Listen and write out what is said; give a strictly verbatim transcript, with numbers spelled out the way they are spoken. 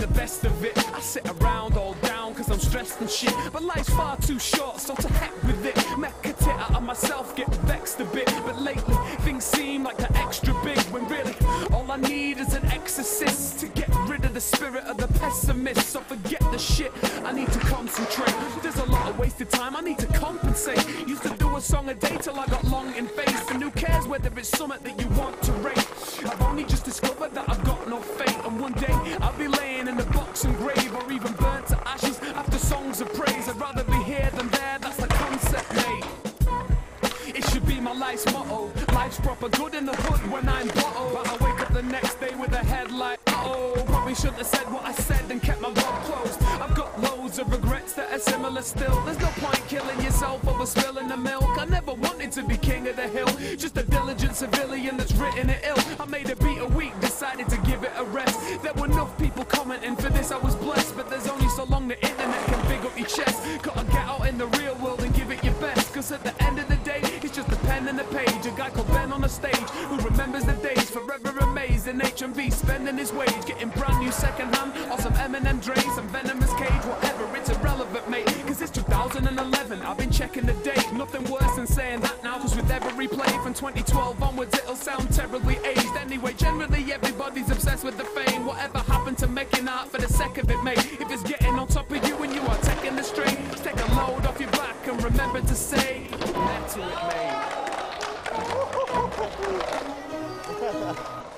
the best of it. I sit around all down cause I'm stressed and shit, but life's far too short, so to heck with it. Make a tit out of myself, get vexed a bit, but lately things seem like they're extra big, when really all I need is an exorcist to get rid of the spirit of the pessimist. So forget the shit, I need to concentrate. There's a lot of wasted time, I need to compensate. Used to do a song a day till I got long in face, and who cares whether it's something that you want to rate. I've only just discovered that I've got no fate, and one day I'll be laying in a box and grave, or even burnt to ashes after songs of praise. I'd rather be here than there, that's the concept, mate. It should be my life's motto. Life's proper good in the hood when I'm bottled, but I wake up the next day with a head like, uh-oh. Probably shouldn't have said what I said and kept my mouth closed. I've got loads of regrets that are similar still. There's no point killing yourself over spilling the milk. I never wanted to be king of the hill, just a diligent civilian that's written it ill. I made a beat a week, decided to give it a rest. There were enough people commenting for this, I was blessed, but there's only so long the internet can big up your chest. Gotta get out in the real world and give it your best, cause at the end of the day it's just a pen and a page. A guy called Ben on the stage who remembers the days, forever amazed in H M V, spending his wage, getting brand new second hand or some Eminem Dre, some Venomous Cage, whatever, it's irrelevant, mate, cause it's two thousand eleven. I've been checking the date, nothing worse than saying that now, cause with every play from twenty twelve onwards it'll sound terribly aged. Anyway, generally everybody's obsessed with the fame. Whatever happened to making art for the sake of it, mate? If it's getting on top of you and you are taking the strain, just take a load off your back and remember to say net to it, mate.